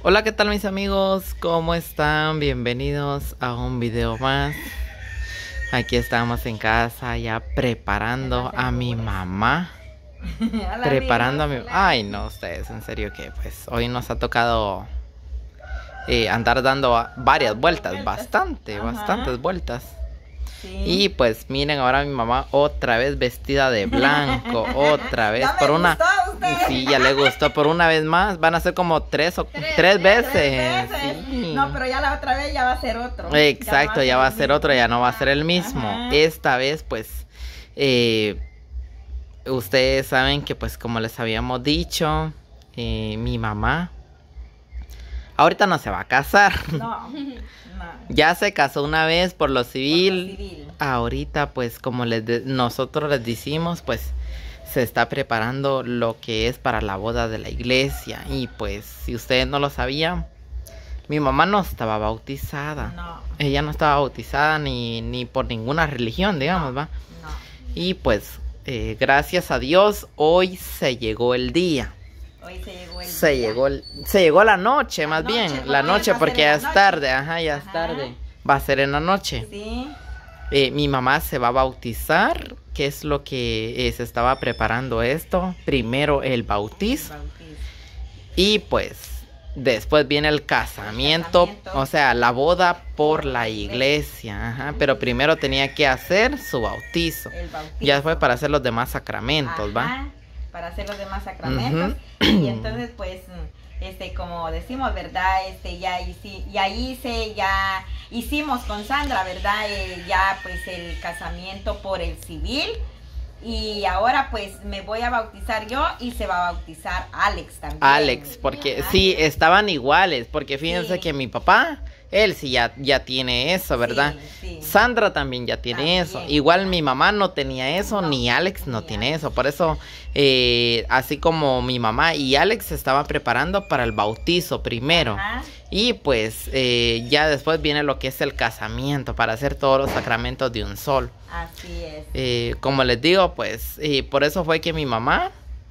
Hola, ¿qué tal mis amigos? ¿Cómo están? Bienvenidos a un video más. Aquí estamos en casa ya preparando a mi mamá. Preparando a mi... Ay, no, ustedes, en serio que pues hoy nos ha tocado andar dando varias vueltas, bastantes vueltas. Sí. Y pues miren, ahora mi mamá otra vez vestida de blanco, otra vez por una... ¿Gustó a usted? Sí, ya le gustó, por una vez más, van a ser como tres veces. Sí. No, pero ya la otra vez ya va a ser otro. Exacto, ya va a ser otro, ya no va a ser el mismo. Ajá. Esta vez pues, ustedes saben que pues como les habíamos dicho, mi mamá ahorita no se va a casar. No. Ya se casó una vez por lo civil. Por lo civil. Ahorita pues como nosotros les decimos, pues se está preparando lo que es para la boda de la iglesia. Y pues si ustedes no lo sabían, mi mamá no estaba bautizada. No. Ella no estaba bautizada ni por ninguna religión, digamos, ¿va? No. Y pues gracias a Dios hoy se llegó el día. Hoy se llegó el Se día. llegó la noche, más noche, bien. no, La ya noche va a porque ser ya en es la noche. tarde, ajá, ya es Ajá. tarde. Va a ser en la noche. Sí. Mi mamá se va a bautizar, que es lo que se estaba preparando esto. Primero el bautizo Bautizo. y pues después viene el casamiento, o sea, la boda por la iglesia. Ajá, pero primero tenía que hacer su bautizo. El bautizo. Ya después para hacer los demás sacramentos, ¿va? Ajá, para hacer los demás sacramentos. Y entonces pues como decimos, ¿verdad? Ya hicimos con Sandra, ¿verdad? Ya pues el casamiento por el civil. Y ahora pues me voy a bautizar yo y se va a bautizar Alex también. Alex, porque Ajá. sí, estaban iguales, porque fíjense Sí. que mi papá, él sí ya tiene eso, ¿verdad? Sí, sí. Sandra también ya tiene También. eso. Igual mi mamá no tenía eso, No, ni Alex no ni tiene Alex. eso. Por eso, así como mi mamá y Alex se estaban preparando para el bautizo primero. Ajá. Y pues ya después viene lo que es el casamiento, para hacer todos los sacramentos de un solo. Así es. Como les digo, pues por eso fue que mi mamá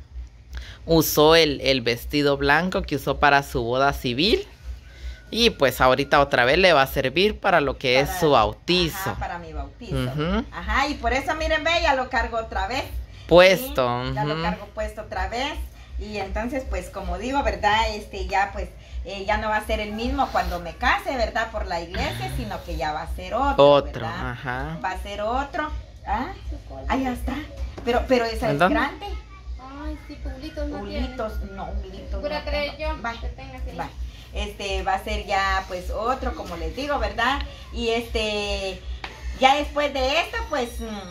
usó el vestido blanco que usó para su boda civil. Y pues ahorita otra vez le va a servir para lo que es su bautizo. Ajá, para mi bautizo. Ujú. Ajá, y por eso miren, ve, ya lo cargo otra vez. Puesto. Sí, ya lo Ujú. cargo puesto otra vez. Y entonces, pues, como digo, ¿verdad? Ya pues, ya no va a ser el mismo cuando me case, ¿verdad? Por la iglesia, sino que ya va a ser otro, ¿verdad? Ajá. Va a ser otro. Ah, ahí ya está. Pero esa es ¿Dónde? grande. Ay, sí, pulitos no tiene. Ulitos. Pura no creo tengo. yo Va, que tenga así. va. Va a ser ya pues otro, como les digo, ¿verdad? Y ya después de esto, pues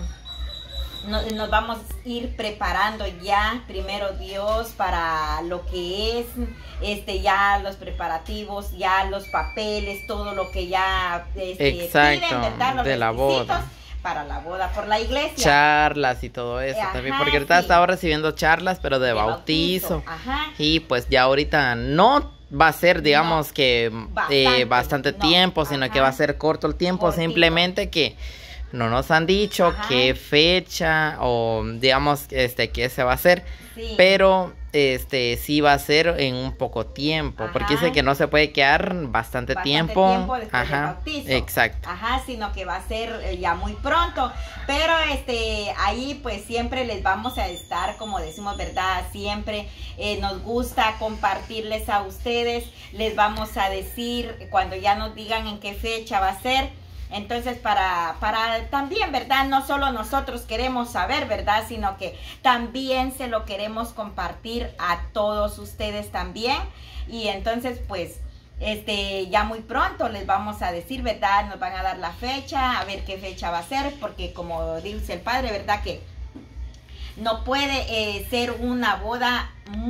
nos vamos a ir preparando ya, primero Dios, para lo que es ya los preparativos, ya los papeles, todo lo que ya Exacto, piden, ¿verdad? Los de la requisitos boda. para la boda por la iglesia. Charlas y todo eso Ajá, también. Porque ahorita sí. estaba recibiendo charlas, pero de bautizo. Ajá. Y pues ya ahorita no va a ser, digamos, que bastante no, tiempo, sino que ajá. va a ser corto el tiempo. Cortito. Simplemente que no nos han dicho Ajá. qué fecha o digamos qué se va a hacer. Sí. Pero sí va a ser en un poco tiempo. Ajá. Porque dice que no se puede quedar bastante tiempo. Después del Ajá. bautizo. Exacto. Ajá, sino que va a ser ya muy pronto. Pero ahí pues siempre les vamos a estar, como decimos, ¿verdad? Siempre nos gusta compartirles a ustedes. Les vamos a decir cuando ya nos digan en qué fecha va a ser. Entonces para también, ¿verdad? No solo nosotros queremos saber, ¿verdad? Sino que también se lo queremos compartir a todos ustedes también. Y entonces pues ya muy pronto les vamos a decir, ¿verdad? Nos van a dar la fecha, a ver qué fecha va a ser, porque como dice el padre, ¿verdad? Que no puede ser una boda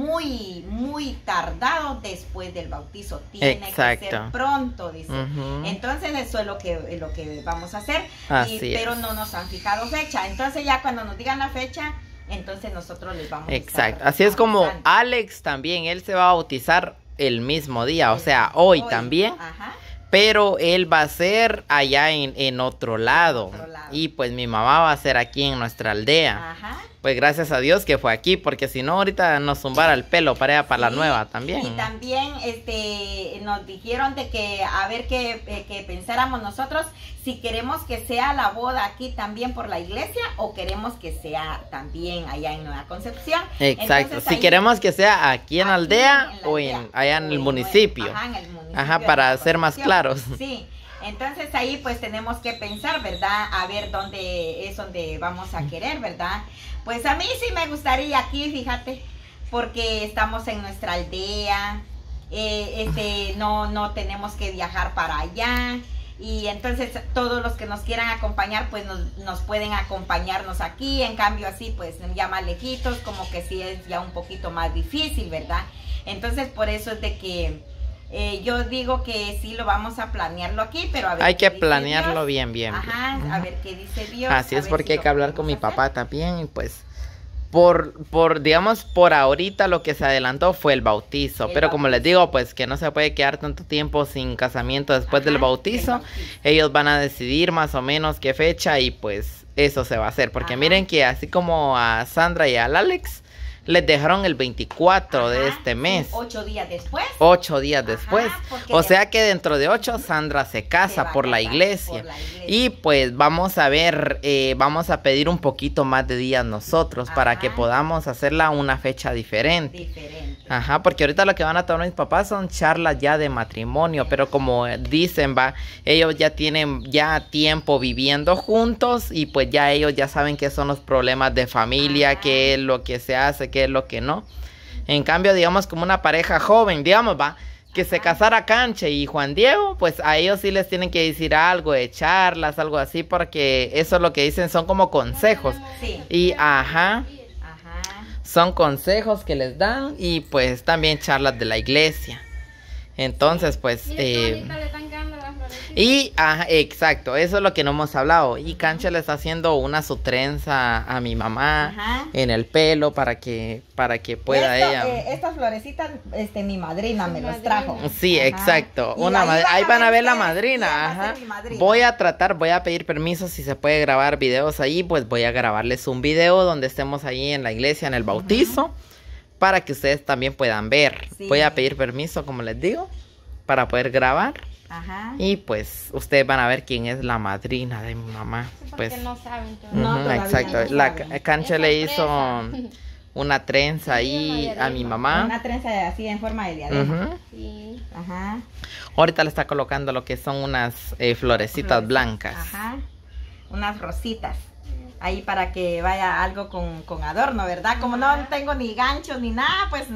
muy tardado después del bautizo. Tiene que ser Exacto. pronto, dice. Ujú. Entonces eso es lo que vamos a hacer. Así Pero es. no nos han fijado fecha. Entonces ya cuando nos digan la fecha, entonces nosotros les vamos a Exacto. estar Así es como avisando. Alex también, él se va a bautizar el mismo día, o sea, hoy también. Ajá. Pero él va a ser allá en otro lado. otro lado. Y pues mi mamá va a ser aquí en nuestra aldea. Ajá. pues gracias a Dios que fue aquí, porque si no ahorita nos zumbara el pelo para allá, para la nueva también. Y también nos dijeron de que a ver que pensáramos nosotros si queremos que sea la boda aquí también por la iglesia o queremos que sea también allá en Nueva Concepción. Exacto, Entonces, si ahí, queremos que sea aquí en la aldea o allá en el municipio. Ajá, en el municipio. Ajá, para ser más claros. Sí. Entonces ahí pues tenemos que pensar, ¿verdad? A ver dónde es donde vamos a querer, ¿verdad? Pues a mí sí me gustaría aquí, fíjate, porque estamos en nuestra aldea, no tenemos que viajar para allá. Y entonces todos los que nos quieran acompañar pues nos pueden acompañarnos aquí. En cambio así pues ya más lejitos, como que sí es ya un poquito más difícil, ¿verdad? Entonces por eso es de que yo digo que sí lo vamos a planearlo aquí, pero a ver. Hay que planearlo bien. Ajá, a ver qué dice Dios. Así es, porque hay que hablar con mi papá también, y pues digamos, por ahorita lo que se adelantó fue el bautizo, pero como les digo, pues que no se puede quedar tanto tiempo sin casamiento después del bautizo. Ellos van a decidir más o menos qué fecha y pues eso se va a hacer, porque miren que así como a Sandra y al Alex les dejaron el 24 de este mes. 8 días después. 8 días después. O sea que dentro de 8 Sandra se casa por la iglesia. Y pues vamos a ver, vamos a pedir un poquito más de días nosotros para que podamos hacerla una fecha diferente. Ajá, porque ahorita lo que van a tomar mis papás son charlas ya de matrimonio, pero como dicen, ellos ya tienen ya tiempo viviendo juntos y pues ya ellos ya saben qué son los problemas de familia, qué es lo que se hace, qué es lo que no. En cambio, digamos, como una pareja joven, digamos, que se casara Canche y Juan Diego, pues a ellos sí les tienen que decir algo de charlas, algo así, porque eso es lo que dicen, son como consejos. Y son consejos que les dan y pues también charlas de la iglesia. Entonces, pues... exacto, eso es lo que no hemos hablado. Y Cancha le está haciendo su trenza a mi mamá en el pelo para que pueda ella. Estas florecitas, mi madrina me los trajo. Sí, exacto. Ahí van a ver la madrina. Voy a pedir permiso si se puede grabar videos ahí, pues voy a grabarles un video donde estemos ahí en la iglesia en el bautizo para que ustedes también puedan ver. Voy a pedir permiso, como les digo, para poder grabar. Y pues ustedes van a ver quién es la madrina de mi mamá. Pues no saben exacto. La Cancha le hizo una trenza ahí a mi mamá. Una trenza así en forma de diadema. Ahorita le está colocando lo que son unas florecitas blancas. Unas rositas. Ahí para que vaya algo con adorno, ¿verdad? Como no tengo ni ganchos ni nada, pues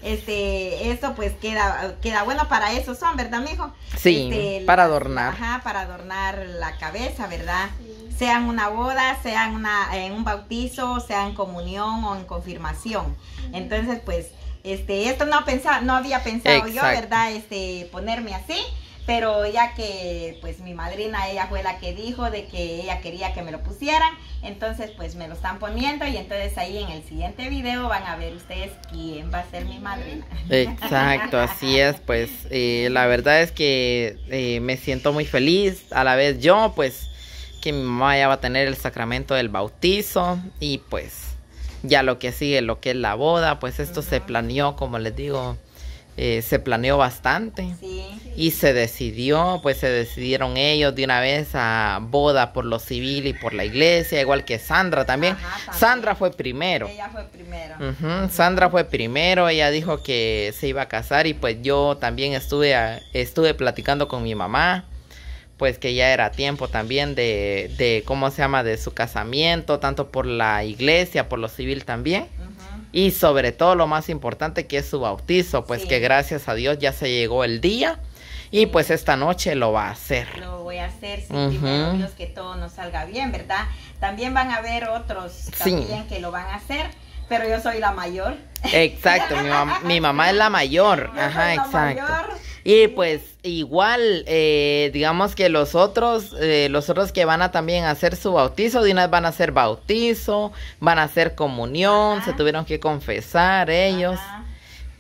eso pues queda bueno para eso son, ¿verdad, mijo? Sí, para adornar. Para adornar la cabeza, ¿verdad? Sea en una boda, sea en un bautizo, sea en comunión o en confirmación. Entonces, pues, esto no había pensado yo, ¿verdad? Ponerme así. Pero ya que pues mi madrina, ella fue la que dijo de que ella quería que me lo pusieran, entonces pues me lo están poniendo y entonces ahí en el siguiente video van a ver ustedes quién va a ser mi madrina. Exacto, así es, pues la verdad es que me siento muy feliz, a la vez yo pues que mi mamá ya va a tener el sacramento del bautizo y pues ya lo que sigue, lo que es la boda, pues esto se planeó, como les digo. Se planeó bastante y se decidieron ellos de una vez a boda por lo civil y por la iglesia, igual que Sandra también. Sandra fue primero. Ella fue primero. Sandra fue primero, ella dijo que se iba a casar y pues yo también estuve platicando con mi mamá, pues que ya era tiempo también de ¿cómo se llama? De su casamiento, tanto por la iglesia, por lo civil también. Y sobre todo lo más importante que es su bautizo, pues que gracias a Dios ya se llegó el día y pues esta noche lo va a hacer. Lo voy a hacer, primero Dios que todo nos salga bien, ¿verdad? También van a haber otros también que lo van a hacer, pero yo soy la mayor. Exacto, mi mamá es la mayor. Exacto. Y pues igual, digamos que los otros que van a también hacer su bautizo, de una vez van a hacer bautizo, van a hacer comunión, se tuvieron que confesar ellos.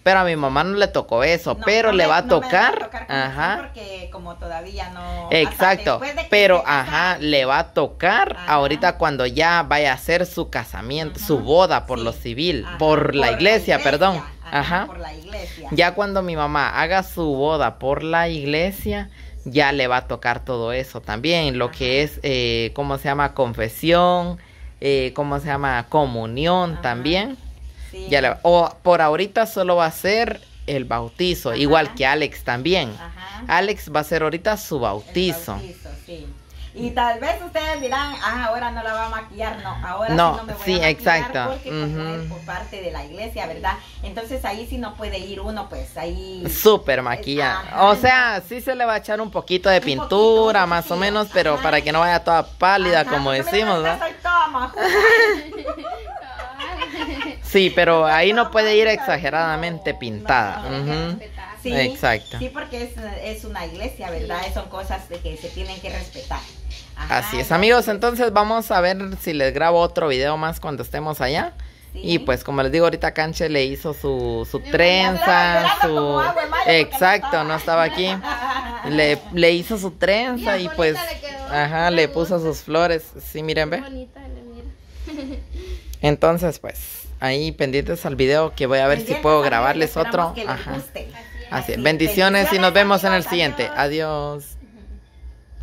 Pero a mi mamá no le tocó eso, No, pero no le va a no me va a tocar. tocar como Ajá. sí, porque como todavía no. Exacto, hasta después de que pero esté casada. le va a tocar Ajá. ahorita cuando ya vaya a hacer su casamiento, Ujú. su boda por Sí. lo civil, Ajá, por la iglesia, perdón. Ajá. Por la iglesia. Ya cuando mi mamá haga su boda por la iglesia, ya le va a tocar todo eso también, lo Ajá. que es, ¿cómo se llama? Confesión, ¿cómo se llama? Comunión Ajá. también. Sí. O por ahorita solo va a ser el bautizo, Ajá. igual que Alex también. Ajá. Alex va a hacer ahorita su El bautizo. bautizo, sí. Y tal vez ustedes dirán, ahora no la va a maquillar, no, ahora No, sí no me voy sí, a maquillar exacto. porque como Ujú. es por parte de la iglesia, ¿verdad? Entonces ahí sí no puede ir uno, pues ahí... Súper maquillada. Ajá, O sea, sí se le va a echar un poquito de Un pintura, poquito, más o sí, menos, pero ajá. para que no vaya toda pálida, Ajá, como porque decimos, mira, ¿verdad? soy toda majuda. Sí, pero ahí no puede ir No, exageradamente no, pintada. no, Ujú. respetar. Sí, Exacto. Sí, porque es una iglesia, ¿verdad? Son cosas de que se tienen que respetar. Ajá, Así es, amigos. Entonces vamos a ver si les grabo otro video más cuando estemos allá. sí. Y pues como les digo, ahorita Canche le hizo su Ya trenza, estaba esperando como agua en mayo porque Exacto, no estaba aquí. Le hizo su trenza Bien y pues, bonita le quedó. ajá, Me le gusta. puso sus flores. Sí, miren, Qué ve. bonita le mira. Entonces, pues, ahí pendientes al video que voy a ver si Pendientes puedo al video, grabarles esperamos otro. que les Ajá. guste. Así es. Así, Bendiciones y nos vemos en el amigos, siguiente. adiós. Adiós.